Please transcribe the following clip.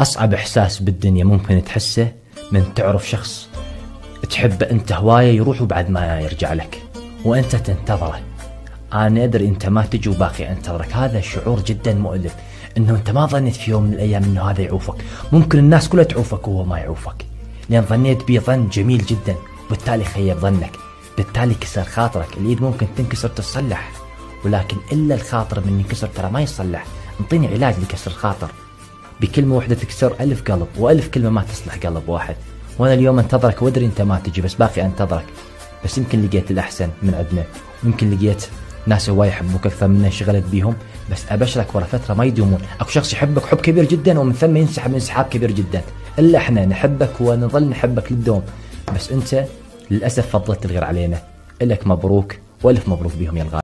أصعب إحساس بالدنيا ممكن تحسه من تعرف شخص تحبه أنت هواية يروح وبعد ما يرجع لك وأنت تنتظره. أنا أدري أنت ما تجي وباقي أنتظرك، هذا شعور جدا مؤلم، إنه أنت ما ظنيت في يوم من الأيام إنه هذا يعوفك. ممكن الناس كلها تعوفك وهو ما يعوفك، لأن ظنيت بيه ظن جميل جدا، بالتالي خيب ظنك، بالتالي كسر خاطرك. اليد ممكن تنكسر تتصلح، ولكن إلا الخاطر من ينكسر ترى ما يصلح. انطيني علاج لكسر الخاطر، بكلمة واحدة تكسر 1000 قلب، و1000 كلمة ما تصلح قلب واحد. وأنا اليوم انتظرك وادري أنت ما تجي، بس باقي انتظرك. بس يمكن لقيت الأحسن من عندنا، ويمكن لقيت ناس هواي يحبوك أكثر من انشغلت بيهم. بس أبشرك ورا فترة ما يدومون. أكو شخص يحبك حب كبير جدا ومن ثم ينسحب انسحاب كبير جدا. إلا إحنا نحبك ونظل نحبك للدوم، بس أنت للأسف فضلت الغير علينا. إلك مبروك وألف مبروك بيهم يا الغالي.